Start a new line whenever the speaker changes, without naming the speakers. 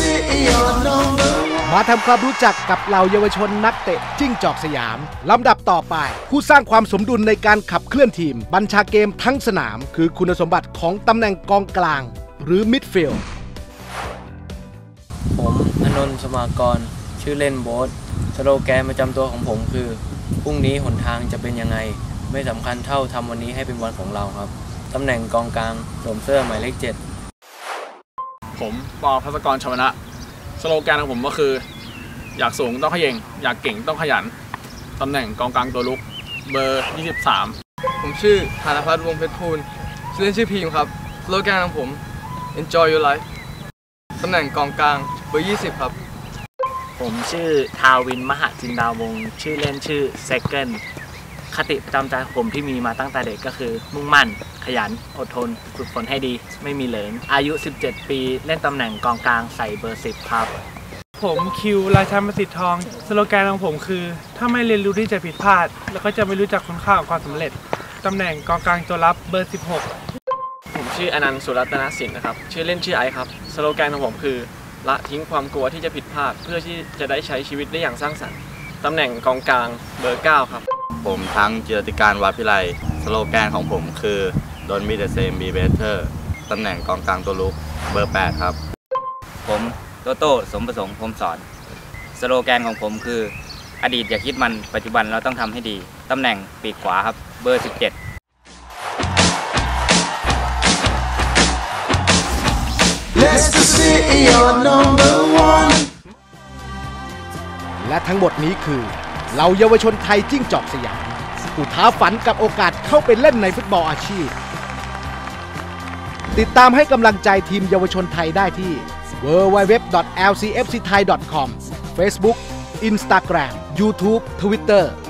มาทำความรู้จักกับเหล่าเยาวชนนักเตะจิ้งจอกสยามลำดับต่อไปผู้สร้างความสมดุลในการขับเคลื่อนทีมบัญชาเกมทั้งสนามคือคุณสมบัติของตำแหน่งกองกลางหรือมิดฟิลด์
ผมอนนท์ สมากรชื่อเล่นโบ๊ทสโลแกนประจำตัวของผมคือพรุ่งนี้หนทางจะเป็นยังไงไม่สำคัญเท่าทำวันนี้ให้เป็นวันของเราครับตำแหน่งกองกลางสวมเสื้อหมายเลข 7
ผมปอ ภัสกร ชวนะสโลแกนของผมก็คืออยากสูงต้องเขย่งอยากเก่งต้องขยันตำแหน่งกองกลางตัวลุกเบอร์ 23
ผมชื่อธนภัทร วงศ์เพชรพูลชื่อเล่นชื่อพีมครับสโลแกนของผม Enjoy your life ตำแหน่งกองกลางเบอร์ 20ครับ
ผมชื่อทาวิน มหจินดาวงศ์ชื่อเล่นชื่อเซเกิลคติประจำใจผมที่มีมาตั้งแต่เด็กก็คือมุ่งมั่นขยันอดทนฝึกฝนให้ดีไม่มีเหลิงอายุ17ปีเล่นตำแหน่งกองกลางใส่เบอร์10ครับ
ผมคิว ราชัน ประสิทธิ์ทองสโลแกนของผมคือถ้าไม่เรียนรู้ที่จะผิดพลาดแล้วก็จะไม่รู้จักคุณค่าของความสำเร็จตำแหน่งกองกลางตัวรับเบอร์16
ผมชื่ออนันต์ สุรัตนสินนะครับชื่อเล่นชื่อไอครับสโลแกนของผมคือละทิ้งความกลัวที่จะผิดพลาดเพื่อที่จะได้ใช้ชีวิตได้อย่างสร้างสรรค์ตำแหน่งกองกลางเบอร์ 9ครับ
ผมทั้งจิรติการ วัดพิไลสโลแกนของผมคือ Don't be the same be better ตำแหน่งกองกลางตัวลุกเบอร์ 8ครับ
ผมโตโต้ สมประสงค์ พรหมสอนสโลแกนของผมคืออดีตอย่าคิดมันปัจจุบันเราต้องทำให้ดีตำแหน่งปีกขวาครับเบอร์ 17
และทั้งหมดนี้คือเหล่าเยาวชนไทยจิ้งจอกสยามผู้ท้าฝันกับโอกาสเข้าไปเล่นในฟุตบอลอาชีพติดตามให้กำลังใจทีมเยาวชนไทยได้ที่ www.lcfcthai.com Facebook Instagram YouTube Twitter